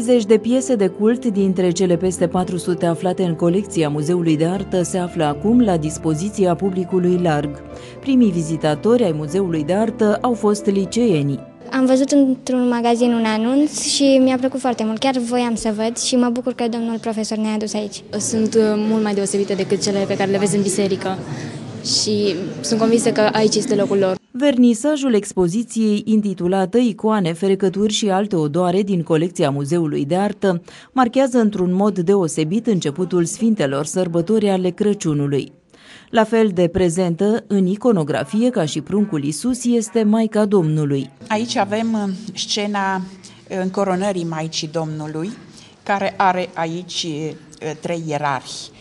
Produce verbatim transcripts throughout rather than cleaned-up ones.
treizeci de piese de cult dintre cele peste patru sute aflate în colecția Muzeului de Artă se află acum la dispoziția publicului larg. Primii vizitatori ai Muzeului de Artă au fost liceenii. Am văzut într-un magazin un anunț și mi-a plăcut foarte mult. Chiar voiam să văd și mă bucur că domnul profesor ne-a adus aici. Sunt mult mai deosebite decât cele pe care le vezi în biserică și sunt convinsă că aici este locul lor. Vernisajul expoziției, intitulată Icoane, ferecături și alte odoare din colecția Muzeului de Artă, marchează într-un mod deosebit începutul Sfintelor Sărbători ale Crăciunului. La fel de prezentă în iconografie ca și pruncul Iisus este Maica Domnului. Aici avem scena încoronării Maicii Domnului, care are aici trei ierarhi.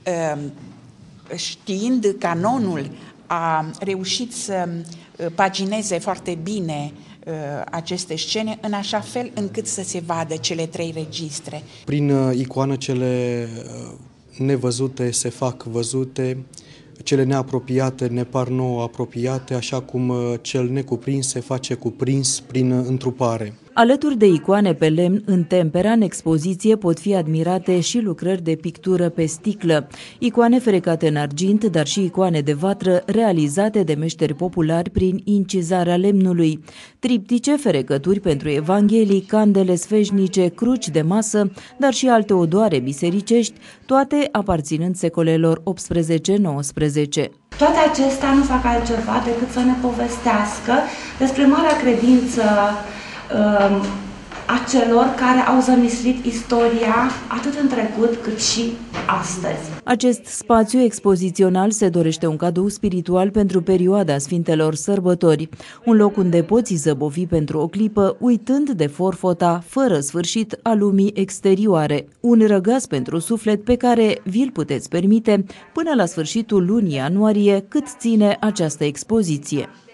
Știind canonul, a reușit să pagineze foarte bine aceste scene, în așa fel încât să se vadă cele trei registre. Prin icoană cele nevăzute se fac văzute, cele neapropiate ne par nouă apropiate, așa cum cel necuprins se face cuprins prin întrupare. Alături de icoane pe lemn în tempera, în expoziție pot fi admirate și lucrări de pictură pe sticlă, icoane ferecate în argint, dar și icoane de vatră realizate de meșteri populari prin incizarea lemnului, triptice, ferecături pentru evanghelii, candele sfeșnice, cruci de masă, dar și alte odoare bisericești, toate aparținând secolelor optsprezece nouăsprezece. Toate acestea nu fac altceva decât să ne povestească despre marea credință a celor care au zămislit istoria atât în trecut cât și astăzi. Acest spațiu expozițional se dorește un cadou spiritual pentru perioada Sfintelor Sărbători, un loc unde poți zăbovi pentru o clipă, uitând de forfota fără sfârșit a lumii exterioare, un răgaz pentru suflet pe care vi-l puteți permite până la sfârșitul lunii ianuarie, cât ține această expoziție.